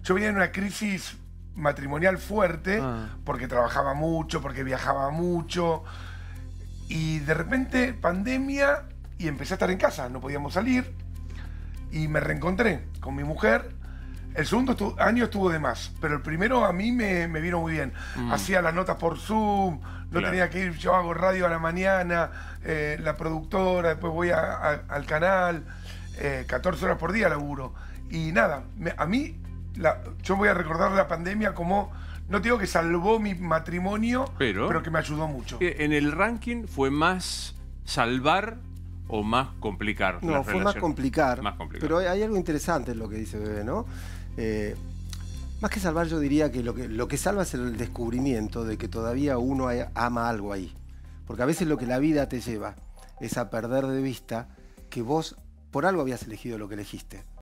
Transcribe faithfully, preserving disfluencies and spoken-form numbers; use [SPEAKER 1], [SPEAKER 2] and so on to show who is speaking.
[SPEAKER 1] yo venía en una crisis matrimonial fuerte,
[SPEAKER 2] Ah.
[SPEAKER 1] porque trabajaba mucho, porque viajaba mucho, y de repente pandemia, y empecé a estar en casa, no podíamos salir, y me reencontré con mi mujer. El segundo estu año estuvo de más, pero el primero a mí me, me vino muy bien.
[SPEAKER 2] Mm.
[SPEAKER 1] Hacía las notas por Zoom, no
[SPEAKER 2] Claro.
[SPEAKER 1] tenía que ir, yo hago radio a la mañana, eh, la productora, después voy a, a, al canal, eh, catorce horas por día laburo. Y nada, me, a mí, la, yo voy a recordar la pandemia como, no digo que salvó mi matrimonio,
[SPEAKER 2] Pero,
[SPEAKER 1] pero que me ayudó mucho.
[SPEAKER 2] ¿en el ranking fue más salvar o más complicar?
[SPEAKER 3] No,
[SPEAKER 2] las
[SPEAKER 3] fue más
[SPEAKER 2] relaciones?
[SPEAKER 3] complicar,
[SPEAKER 2] Más complicar.
[SPEAKER 3] pero hay, hay algo interesante en lo que dice Bebe, ¿no? Eh, más que salvar, yo diría que lo, que lo que salva es el descubrimiento de que todavía uno hay- ama algo ahí. Porque a veces lo que la vida te lleva es a perder de vista que vos por algo habías elegido lo que elegiste.